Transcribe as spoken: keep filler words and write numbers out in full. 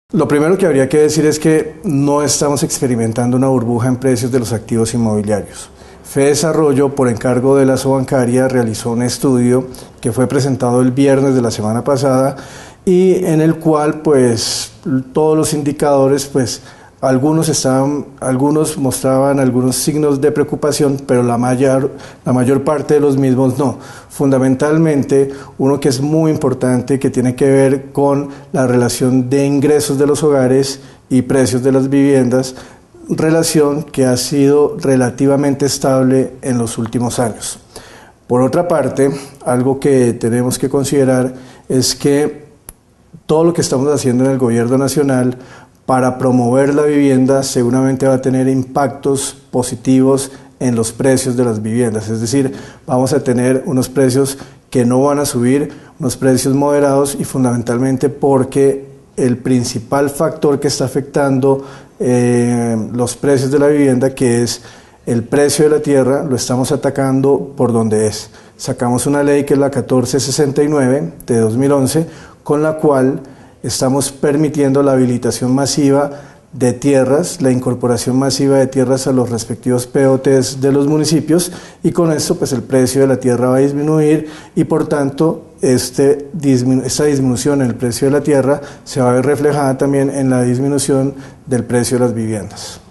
Lo primero que habría que decir es que no estamos experimentando una burbuja en precios de los activos inmobiliarios. Fedesarrollo, por encargo de la Sobancaria, realizó un estudio que fue presentado el viernes de la semana pasada y en el cual pues todos los indicadores pues algunos estaban, algunos mostraban algunos signos de preocupación, pero la mayor, la mayor parte de los mismos no. Fundamentalmente, uno que es muy importante, que tiene que ver con la relación de ingresos de los hogares y precios de las viviendas, relación que ha sido relativamente estable en los últimos años. Por otra parte, algo que tenemos que considerar es que todo lo que estamos haciendo en el gobierno nacional para promover la vivienda seguramente va a tener impactos positivos en los precios de las viviendas, es decir, vamos a tener unos precios que no van a subir, unos precios moderados y fundamentalmente porque el principal factor que está afectando eh, los precios de la vivienda, que es el precio de la tierra, lo estamos atacando por donde es. Sacamos una ley que es la catorce sesenta y nueve de dos mil once, con la cual estamos permitiendo la habilitación masiva de tierras, la incorporación masiva de tierras a los respectivos P O Tes de los municipios, y con esto pues el precio de la tierra va a disminuir y por tanto este, disminu esta disminución en el precio de la tierra se va a ver reflejada también en la disminución del precio de las viviendas.